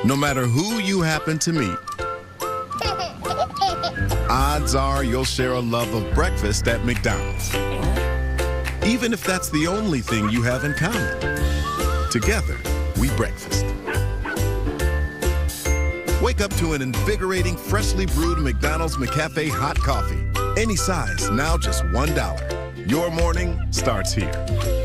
No matter who you happen to meet, odds are you'll share a love of breakfast at McDonald's. Even if that's the only thing you have in common. Together, we breakfast. Wake up to an invigorating, freshly brewed McDonald's McCafe hot coffee. Any size, now just $1. Your morning starts here.